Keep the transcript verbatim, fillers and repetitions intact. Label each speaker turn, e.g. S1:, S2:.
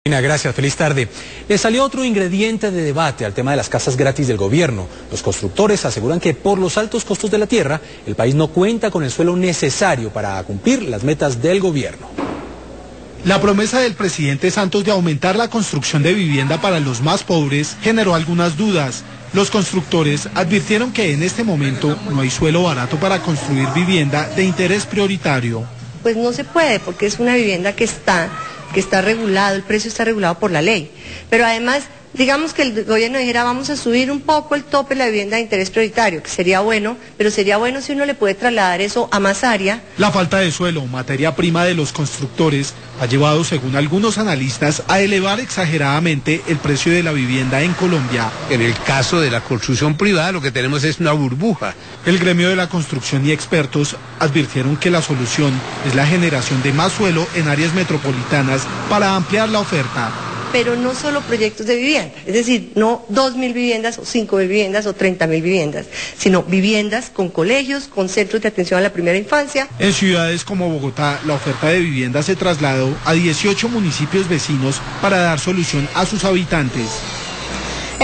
S1: Gracias, feliz tarde. Le salió otro ingrediente de debate al tema de las casas gratis del gobierno. Los constructores aseguran que por los altos costos de la tierra, el país no cuenta con el suelo necesario para cumplir las metas del gobierno.
S2: La promesa del presidente Santos de aumentar la construcción de vivienda para los más pobres generó algunas dudas. Los constructores advirtieron que en este momento no hay suelo barato para construir vivienda de interés prioritario.
S3: Pues no se puede porque es una vivienda que está... que está regulado, el precio está regulado por la ley. Pero además, digamos que el gobierno dijera, vamos a subir un poco el tope de la vivienda de interés prioritario, que sería bueno, pero sería bueno si uno le puede trasladar eso a más área.
S2: La falta de suelo, materia prima de los constructores, ha llevado, según algunos analistas, a elevar exageradamente el precio de la vivienda en Colombia.
S4: En el caso de la construcción privada, lo que tenemos es una burbuja.
S2: El gremio de la construcción y expertos advirtieron que la solución es la generación de más suelo en áreas metropolitanas para ampliar la oferta.
S3: Pero no solo proyectos de vivienda, es decir, no dos mil viviendas o cinco mil viviendas o treinta mil viviendas, sino viviendas con colegios, con centros de atención a la primera infancia.
S2: En ciudades como Bogotá, la oferta de vivienda se trasladó a dieciocho municipios vecinos para dar solución a sus habitantes.